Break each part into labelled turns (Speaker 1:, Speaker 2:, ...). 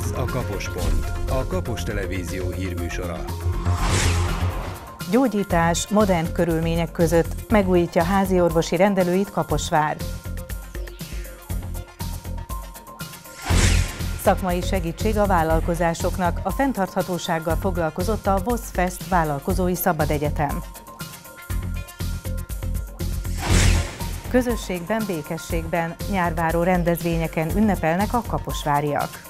Speaker 1: Ez a Kapospont, a Kapos Televízió hírműsora.
Speaker 2: Gyógyítás modern körülmények között megújítja házi orvosi rendelőit Kaposvár. Szakmai segítség a vállalkozásoknak, a fenntarthatósággal foglalkozott a VOSZ-FEST Vállalkozói Szabadegyetem. Közösségben, békességben, nyárváró rendezvényeken ünnepelnek a kaposváriak.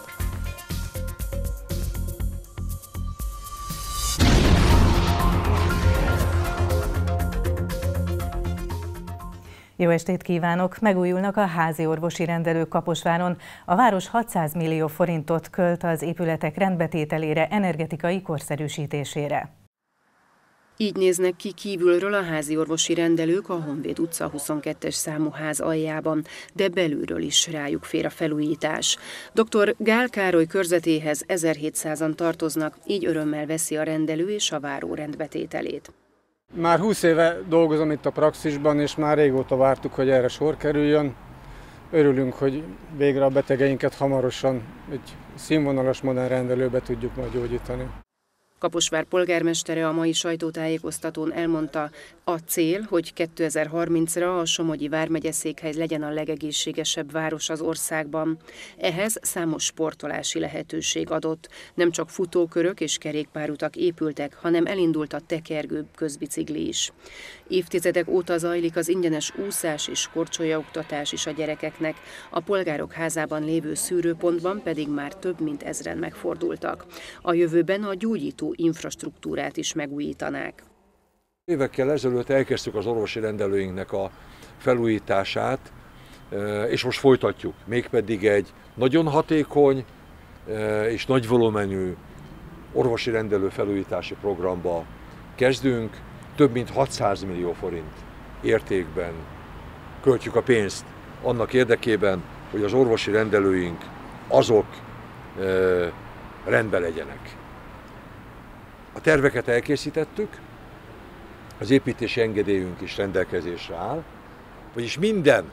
Speaker 2: Jó estét kívánok! Megújulnak a házi orvosi rendelők Kaposváron. A város 600 millió forintot költ az épületek rendbetételére, energetikai korszerűsítésére.
Speaker 3: Így néznek ki kívülről a házi orvosi rendelők a Honvéd utca 22-es számú ház aljában, de belülről is rájuk fér a felújítás. Dr. Gál Károly körzetéhez 1700-an tartoznak, így örömmel veszi a rendelő és a váró rendbetételét.
Speaker 4: Már 20 éve dolgozom itt a praxisban, és már régóta vártuk, hogy erre sor kerüljön. Örülünk, hogy végre a betegeinket hamarosan egy színvonalas modern rendelőbe tudjuk majd gyógyítani.
Speaker 3: Kaposvár polgármestere a mai sajtótájékoztatón elmondta, a cél, hogy 2030-ra a Somogyi vármegyeszékhely legyen a legegészségesebb város az országban. Ehhez számos sportolási lehetőség adott. Nem csak futókörök és kerékpárutak épültek, hanem elindult a tekergő közbicikli is. Évtizedek óta zajlik az ingyenes úszás és korcsolyaoktatás is a gyerekeknek. A polgárok házában lévő szűrőpontban pedig már több mint 1000-en megfordultak. A jövőben a gyógyító infrastruktúrát is megújítanák.
Speaker 5: Évekkel ezelőtt elkezdtük az orvosi rendelőinknek a felújítását, és most folytatjuk. Mégpedig egy nagyon hatékony és nagy volumenű orvosi rendelő felújítási programba kezdünk. Több mint 600 millió forint értékben költjük a pénzt annak érdekében, hogy az orvosi rendelőink azok rendben legyenek. A terveket elkészítettük, az építési engedélyünk is rendelkezésre áll, vagyis minden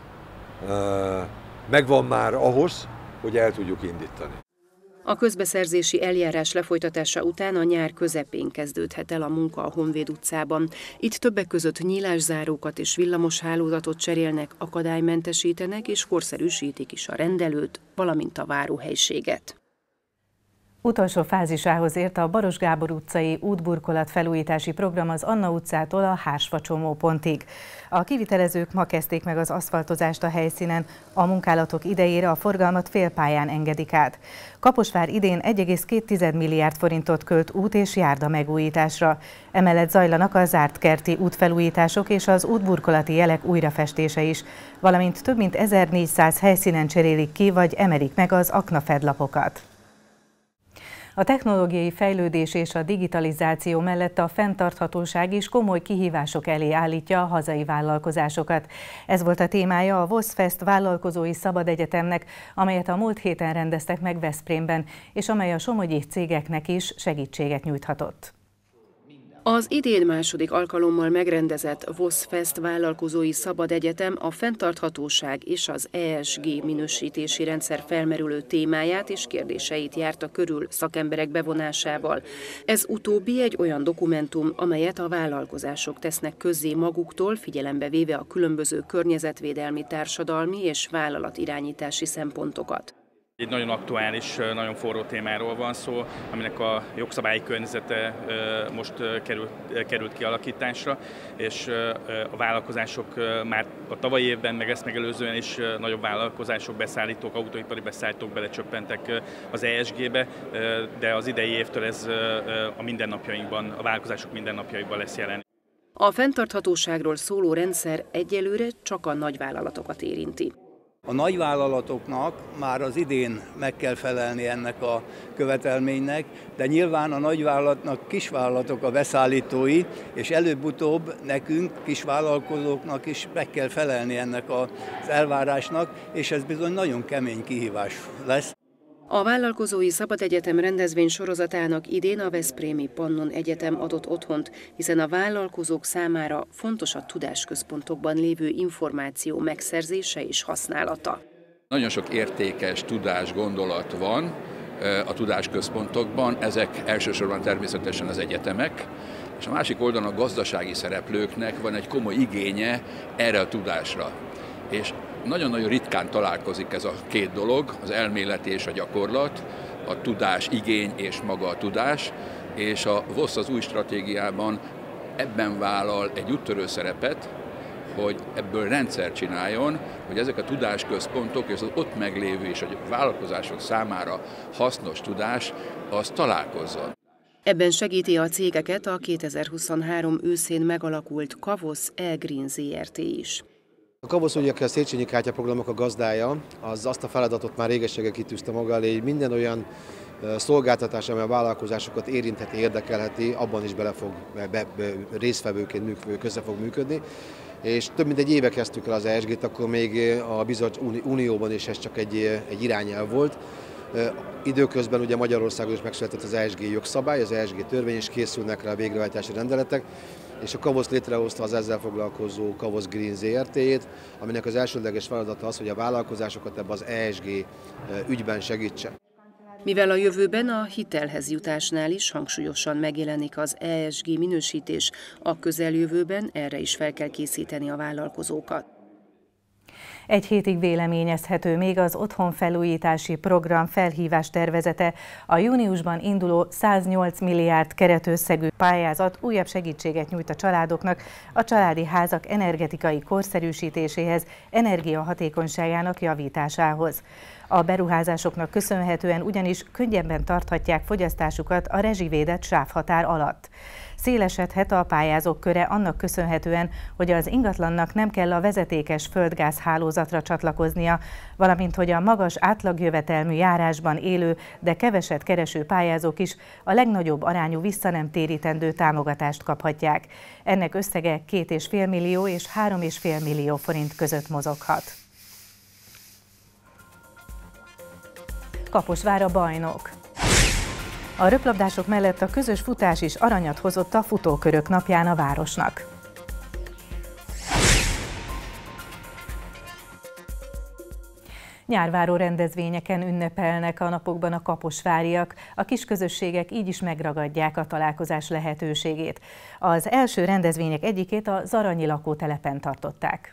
Speaker 5: megvan már ahhoz, hogy el tudjuk indítani.
Speaker 3: A közbeszerzési eljárás lefolytatása után a nyár közepén kezdődhet el a munka a Honvéd utcában. Itt többek között nyílászárókat és villamoshálózatot cserélnek, akadálymentesítenek és korszerűsítik is a rendelőt, valamint a váróhelyiséget.
Speaker 2: Utolsó fázisához ért a Baros Gábor utcai útburkolat felújítási program az Anna utcától a Hársfa csomópontig. A kivitelezők ma kezdték meg az aszfaltozást a helyszínen, a munkálatok idejére a forgalmat félpályán engedik át. Kaposvár idén 1,2 milliárd forintot költ út és járda megújításra. Emellett zajlanak a zárt kerti útfelújítások és az útburkolati jelek újrafestése is, valamint több mint 1400 helyszínen cserélik ki vagy emelik meg az aknafedlapokat. A technológiai fejlődés és a digitalizáció mellett a fenntarthatóság is komoly kihívások elé állítja a hazai vállalkozásokat. Ez volt a témája a VOSZ-FEST Vállalkozói Szabadegyetemnek, amelyet a múlt héten rendeztek meg Veszprémben, és amely a somogyi cégeknek is segítséget nyújthatott.
Speaker 3: Az idén második alkalommal megrendezett VOSZ-FEST Vállalkozói Szabadegyetem a fenntarthatóság és az ESG minősítési rendszer felmerülő témáját és kérdéseit járta körül szakemberek bevonásával. Ez utóbbi egy olyan dokumentum, amelyet a vállalkozások tesznek közzé maguktól, figyelembe véve a különböző környezetvédelmi, társadalmi és vállalatirányítási szempontokat.
Speaker 6: Egy nagyon aktuális, nagyon forró témáról van szó, aminek a jogszabályi környezete most került kialakításra, és a vállalkozások már a tavalyi évben, meg ezt megelőzően is nagyobb vállalkozások, beszállítók, autóipari beszállítók belecsöppentek az ESG-be, de az idei évtől ez a mindennapjainkban, a vállalkozások mindennapjaiban lesz jelen.
Speaker 3: A fenntarthatóságról szóló rendszer egyelőre csak a nagyvállalatokat érinti.
Speaker 7: A nagyvállalatoknak már az idén meg kell felelni ennek a követelménynek, de nyilván a nagyvállalatnak kisvállalatok a beszállítói, és előbb-utóbb nekünk, kisvállalkozóknak is meg kell felelni ennek az elvárásnak, és ez bizony nagyon kemény kihívás lesz.
Speaker 3: A Vállalkozói Szabadegyetem rendezvény sorozatának idén a Veszprémi Pannon Egyetem adott otthont, hiszen a vállalkozók számára fontos a tudásközpontokban lévő információ megszerzése és használata.
Speaker 8: Nagyon sok értékes tudás, gondolat van, a tudásközpontokban, ezek elsősorban természetesen az egyetemek, és a másik oldalon a gazdasági szereplőknek van egy komoly igénye erre a tudásra. És nagyon-nagyon ritkán találkozik ez a két dolog, az elmélet és a gyakorlat, a tudás igény és maga a tudás, és a VOSZ az új stratégiában ebben vállal egy úttörő szerepet, hogy ebből rendszer csináljon, hogy ezek a tudásközpontok és az ott meglévő és a vállalkozások számára hasznos tudás, az találkozzon.
Speaker 3: Ebben segíti a cégeket a 2023 őszén megalakult Kavosz E-Green Zrt. Is.
Speaker 9: A Kavosz, ugye a Széchenyi kártyaprogramok a gazdája, az azt a feladatot már régességgel kitűzte maga elé, hogy minden olyan szolgáltatás, amely a vállalkozásokat érintheti, érdekelheti, abban is résztvevőként közre fog működni. És több mint egy éve kezdtük el az ESG-t, akkor még a Unióban is ez csak egy irányelv volt. Időközben ugye Magyarországon is megszületett az ESG jogszabály, az ESG törvény, és készülnek rá a végrehajtási rendeletek, és a Kavosz létrehozta az ezzel foglalkozó Kavosz Green Zrt-jét, aminek az elsődleges feladata az, hogy a vállalkozásokat ebbe az ESG ügyben segítse.
Speaker 3: Mivel a jövőben a hitelhez jutásnál is hangsúlyosan megjelenik az ESG minősítés, a közeljövőben erre is fel kell készíteni a vállalkozókat.
Speaker 2: Egy hétig véleményezhető még az otthonfelújítási program felhívás tervezete. A júniusban induló 108 milliárd keretösszegű pályázat újabb segítséget nyújt a családoknak a családi házak energetikai korszerűsítéséhez, energiahatékonyságának javításához. A beruházásoknak köszönhetően ugyanis könnyebben tarthatják fogyasztásukat a rezsivédett sávhatár alatt. Szélesedhet a pályázók köre annak köszönhetően, hogy az ingatlannak nem kell a vezetékes földgáz hálózatra csatlakoznia, valamint hogy a magas átlagjövetelmű járásban élő, de keveset kereső pályázók is a legnagyobb arányú visszanemtérítendő támogatást kaphatják. Ennek összege 2,5 millió és 3,5 millió forint között mozoghat. Kaposvár a bajnok. A röplabdások mellett a közös futás is aranyat hozott a futókörök napján a városnak. Nyárváró rendezvényeken ünnepelnek a napokban a kaposváriak, a kisközösségek így is megragadják a találkozás lehetőségét. Az első rendezvények egyikét a Zaranyi lakótelepen tartották.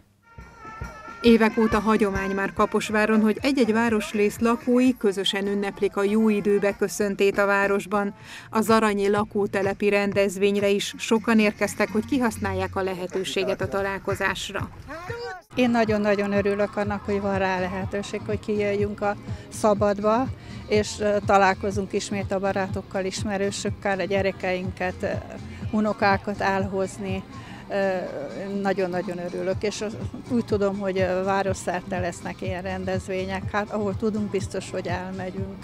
Speaker 10: Évek óta hagyomány már Kaposváron, hogy egy-egy városrész lakói közösen ünneplik a jó idő beköszöntét a városban. A Zaranyi lakótelepi rendezvényre is sokan érkeztek, hogy kihasználják a lehetőséget a találkozásra.
Speaker 11: Én nagyon-nagyon örülök annak, hogy van rá lehetőség, hogy kijöjjünk a szabadba, és találkozunk ismét a barátokkal, ismerősökkel, a gyerekeinket, unokákat elhozni. Nagyon-nagyon örülök, és úgy tudom, hogy városszerte lesznek ilyen rendezvények, hát ahol tudunk, biztos, hogy elmegyünk.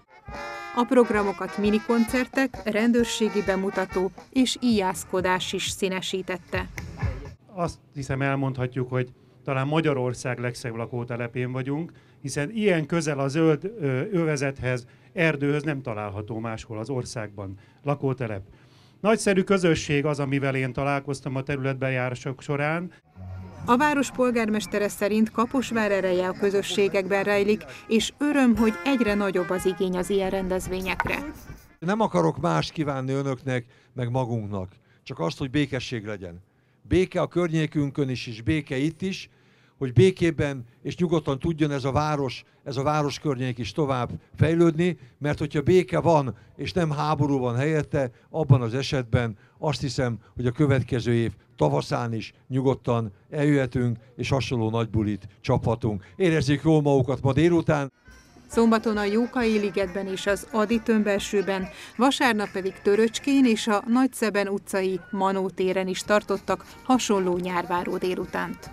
Speaker 10: A programokat minikoncertek, rendőrségi bemutató és íjászkodás is színesítette.
Speaker 12: Azt hiszem elmondhatjuk, hogy talán Magyarország legszebb lakótelepén vagyunk, hiszen ilyen közel a zöld övezethez, erdőhöz nem található máshol az országban lakótelep. Nagyszerű közösség az, amivel én találkoztam a területbejárások során.
Speaker 10: A város polgármestere szerint Kaposvár ereje a közösségekben rejlik, és öröm, hogy egyre nagyobb az igény az ilyen rendezvényekre.
Speaker 5: Nem akarok mást kívánni önöknek, meg magunknak, csak azt, hogy békesség legyen. Béke a környékünkön is, és béke itt is, hogy békében és nyugodtan tudjon ez a város környék is tovább fejlődni, mert hogyha béke van, és nem háború van helyette, abban az esetben azt hiszem, hogy a következő év tavaszán is nyugodtan eljöhetünk, és hasonló nagy bulit csaphatunk. Érezzék jól magukat ma délután.
Speaker 10: Szombaton a Jókai ligetben és az Adi tömbelsőben, vasárnap pedig Töröcskén és a Nagyszeben utcai Manó téren is tartottak hasonló nyárváró délutánt.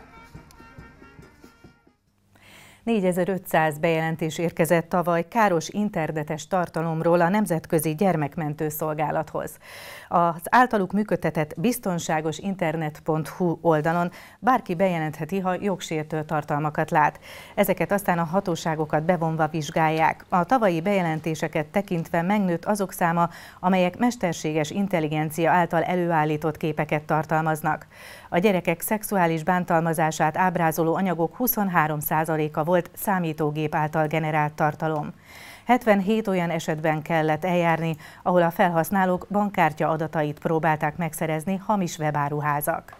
Speaker 2: 4500 bejelentés érkezett tavaly káros internetes tartalomról a Nemzetközi Gyermekmentő Szolgálathoz. Az általuk működtetett biztonságosinternet.hu oldalon bárki bejelentheti, ha jogsértő tartalmakat lát. Ezeket aztán a hatóságokat bevonva vizsgálják. A tavalyi bejelentéseket tekintve megnőtt azok száma, amelyek mesterséges intelligencia által előállított képeket tartalmaznak. A gyerekek szexuális bántalmazását ábrázoló anyagok 23%-a volt számítógép által generált tartalom. 77 olyan esetben kellett eljárni, ahol a felhasználók bankkártya adatait próbálták megszerezni hamis webáruházak.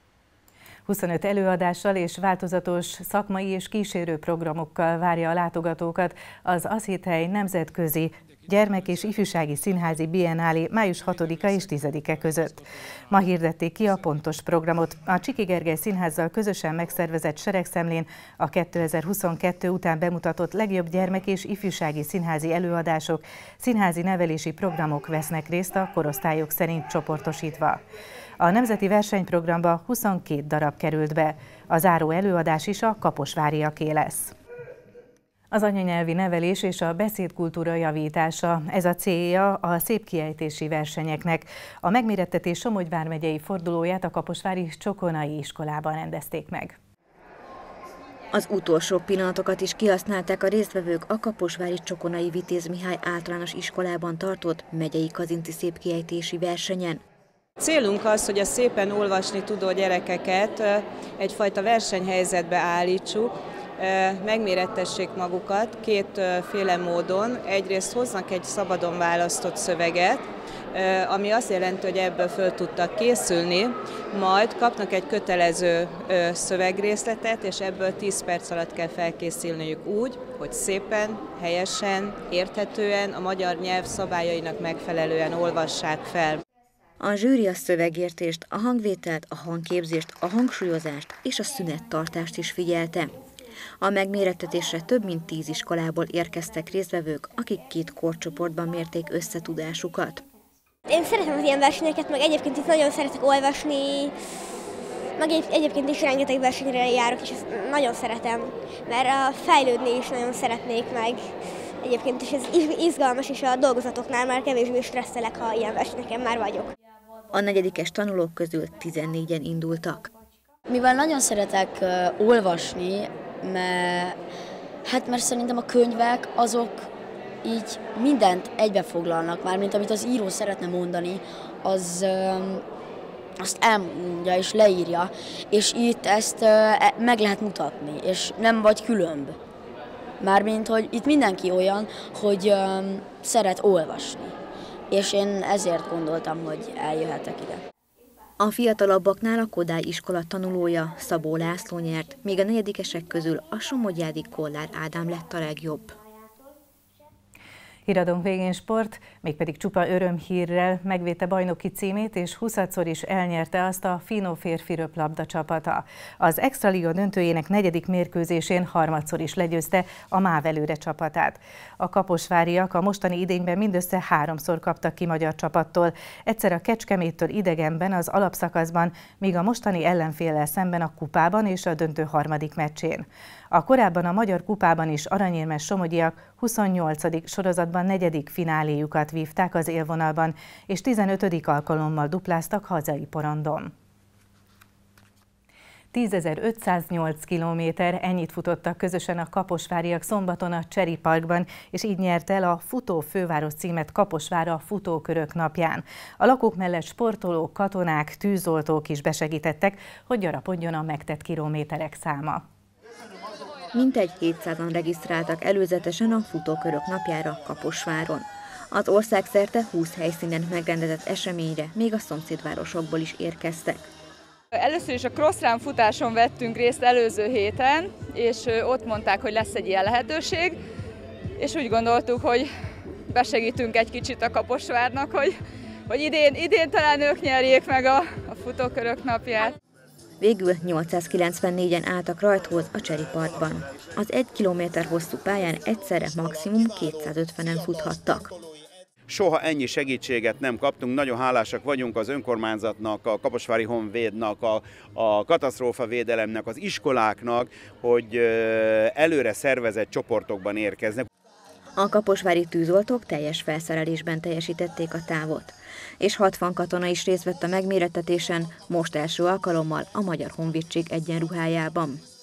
Speaker 2: 25 előadással és változatos szakmai és kísérő programokkal várja a látogatókat az Aszéthely Nemzetközi Gyermek- és Ifjúsági Színházi Biennálé május 6-a és 10-e között. Ma hirdették ki a pontos programot. A Csiky Gergely Színházzal közösen megszervezett seregszemlén a 2022 után bemutatott legjobb gyermek- és ifjúsági színházi előadások, színházi nevelési programok vesznek részt a korosztályok szerint csoportosítva. A nemzeti versenyprogramba 22 darab került be. A záró előadás is a kaposváriaké lesz. Az anyanyelvi nevelés és a beszédkultúra javítása, ez a célja a szép kiejtési versenyeknek. A megmérettetés Somogy vármegyei fordulóját a kaposvári Csokonai iskolában rendezték meg.
Speaker 13: Az utolsó pillanatokat is kihasználták a résztvevők a kaposvári Csokonai Vitéz Mihály általános iskolában tartott megyei kazinti szép kiejtési versenyen.
Speaker 14: Célunk az, hogy a szépen olvasni tudó gyerekeket egyfajta versenyhelyzetbe állítsuk, megmérettessék magukat kétféle módon. Egyrészt hoznak egy szabadon választott szöveget, ami azt jelenti, hogy ebből föl tudtak készülni, majd kapnak egy kötelező szövegrészletet, és ebből 10 perc alatt kell felkészülniük úgy, hogy szépen, helyesen, érthetően, a magyar nyelv szabályainak megfelelően olvassák fel.
Speaker 13: A zsűri a szövegértést, a hangvételt, a hangképzést, a hangsúlyozást és a szünettartást is figyelte. A megmérettetésre több mint 10 iskolából érkeztek résztvevők, akik 2 korcsoportban mérték összetudásukat.
Speaker 15: Én szeretem az ilyen versenyeket, meg egyébként itt nagyon szeretek olvasni, meg egyébként is rengeteg versenyre járok, és ezt nagyon szeretem, mert fejlődni is nagyon szeretnék meg. Egyébként is ez izgalmas, és a dolgozatoknál már kevésbé stresszelek, ha ilyen versenyeken már vagyok.
Speaker 13: A 4-es tanulók közül 14-en indultak.
Speaker 16: Mivel nagyon szeretek olvasni, mert szerintem a könyvek azok így mindent egybefoglalnak már, mint amit az író szeretne mondani, azt elmondja és leírja, és itt ezt meg lehet mutatni, és nem vagy különb. Mármint, hogy itt mindenki olyan, hogy szeret olvasni, és én ezért gondoltam, hogy eljöhetek ide.
Speaker 13: A fiatalabbaknál a Kodály iskola tanulója, Szabó László nyert, míg a 4-esek közül a somogyádi Kollár Ádám lett a legjobb.
Speaker 2: Híradónk végén sport, mégpedig csupa örömhírrel megvédte bajnoki címét, és 20-szor is elnyerte azt a Fino férfi röplabda csapata. Az Extraliga döntőjének 4. mérkőzésén 3-szor is legyőzte a MÁV Előre csapatát. A kaposváriak a mostani idényben mindössze 3-szor kaptak ki magyar csapattól, egyszer a Kecskeméttől idegenben az alapszakaszban, míg a mostani ellenféllel szemben a kupában és a döntő 3. meccsén. A korábban a Magyar Kupában is aranyérmes somogyiak 28. sorozatban 4. fináléjukat vívták az élvonalban, és 15. alkalommal dupláztak hazai porondon. 10.508 kilométer, ennyit futottak közösen a kaposváriak szombaton a Cseri Parkban, és így nyert el a Futó Főváros címet Kaposvár a Futókörök napján. A lakók mellett sportolók, katonák, tűzoltók is besegítettek, hogy gyarapodjon a megtett kilométerek száma.
Speaker 13: Mintegy 700-an regisztráltak előzetesen a Futókörök napjára Kaposváron. Az országszerte 20 helyszínen megrendezett eseményre még a szomszédvárosokból is érkeztek.
Speaker 17: Először is a crossrun futáson vettünk részt előző héten, és ott mondták, hogy lesz egy ilyen lehetőség, és úgy gondoltuk, hogy besegítünk egy kicsit a Kaposvárnak, hogy idén talán ők nyerjék meg a Futókörök napját.
Speaker 13: Végül 894-en álltak rajthoz a Cseri Parkban. Az 1 kilométer hosszú pályán egyszerre maximum 250-en futhattak.
Speaker 18: Soha ennyi segítséget nem kaptunk, nagyon hálásak vagyunk az önkormányzatnak, a Kaposvári Honvédnak, a katasztrófavédelemnek, az iskoláknak, hogy előre szervezett csoportokban érkeznek.
Speaker 13: A kaposvári tűzoltók teljes felszerelésben teljesítették a távot, és 60 katona is részt vett a megmérettetésen, most első alkalommal a Magyar Honvédség egyenruhájában.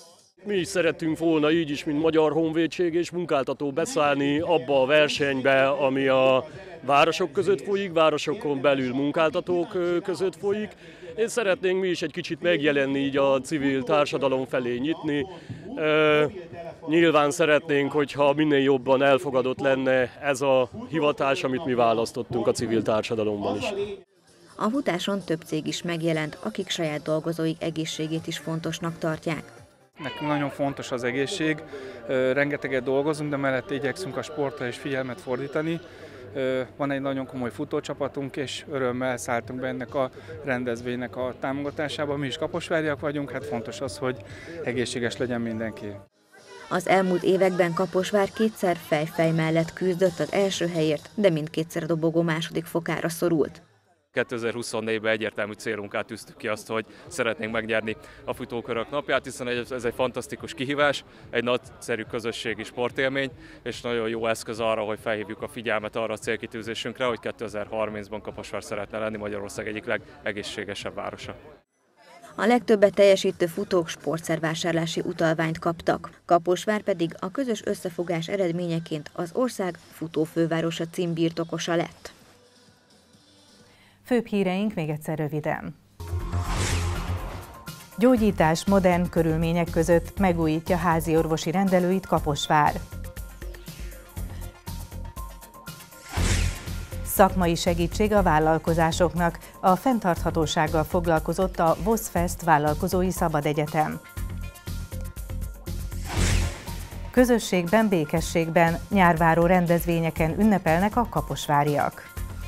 Speaker 19: Mi is szerettünk volna így is, mint Magyar Honvédség és munkáltató beszállni abba a versenybe, ami a városok között folyik, városokon belül munkáltatók között folyik. És szeretnénk mi is egy kicsit megjelenni, így a civil társadalom felé nyitni. Nyilván szeretnénk, hogyha minél jobban elfogadott lenne ez a hivatás, amit mi választottunk a civil társadalomban is.
Speaker 13: A futáson több cég is megjelent, akik saját dolgozóik egészségét is fontosnak tartják.
Speaker 20: Nekünk nagyon fontos az egészség, rengeteget dolgozunk, de mellett igyekszünk a sportra is figyelmet fordítani. Van egy nagyon komoly futócsapatunk, és örömmel szálltunk be ennek a rendezvénynek a támogatásába. Mi is kaposváriak vagyunk, hát fontos az, hogy egészséges legyen mindenki.
Speaker 13: Az elmúlt években Kaposvár kétszer fejfej mellett küzdött az első helyért, de mindkétszer a dobogó második fokára szorult.
Speaker 21: 2024-ben egyértelmű célunkat tűztük ki azt, hogy szeretnénk megnyerni a futókörök napját, hiszen ez egy fantasztikus kihívás, egy nagyszerű közösségi sportélmény, és nagyon jó eszköz arra, hogy felhívjuk a figyelmet arra a célkitűzésünkre, hogy 2030-ban Kaposvár szeretne lenni Magyarország egyik legegészségesebb városa.
Speaker 13: A legtöbbet teljesítő futók sportszervásárlási utalványt kaptak, Kaposvár pedig a közös összefogás eredményeként az ország futófővárosa címbirtokosa lett.
Speaker 2: Főbb híreink még egyszer röviden. Gyógyítás modern körülmények között megújítja házi orvosi rendelőit Kaposvár. Szakmai segítség a vállalkozásoknak. A fenntarthatósággal foglalkozott a VOSZFEST Vállalkozói Szabadegyetem. Közösségben, békességben, nyárváró rendezvényeken ünnepelnek a kaposváriak.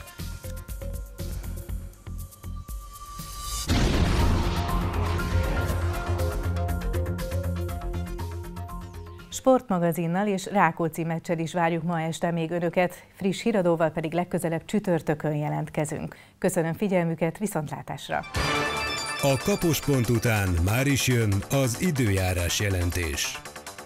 Speaker 2: Sportmagazinnal és Rákóczi meccsel is várjuk ma este még önöket, friss híradóval pedig legközelebb csütörtökön jelentkezünk. Köszönöm figyelmüket, viszontlátásra!
Speaker 1: A Kapos.hu után már is jön az időjárás jelentés.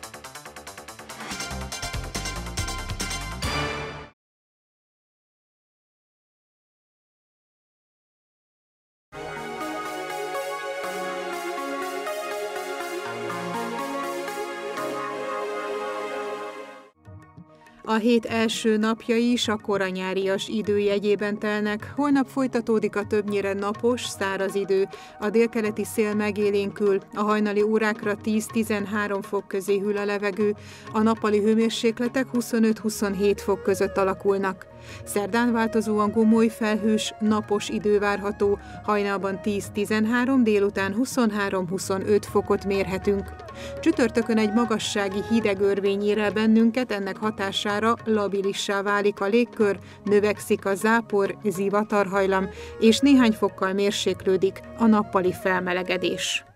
Speaker 10: A hét első napjai is a koranyárias idő jegyében telnek, holnap folytatódik a többnyire napos, száraz idő, a délkeleti szél megélénkül, a hajnali órákra 10-13 fok közé hűl a levegő, a nappali hőmérsékletek 25-27 fok között alakulnak. Szerdán változóan gomoly felhős, napos idő várható, hajnalban 10-13, délután 23-25 fokot mérhetünk. Csütörtökön egy magassági hideg örvény ér el bennünket, ennek hatására labilissá válik a légkör, növekszik a zápor, zivatarhajlam, és néhány fokkal mérséklődik a nappali felmelegedés.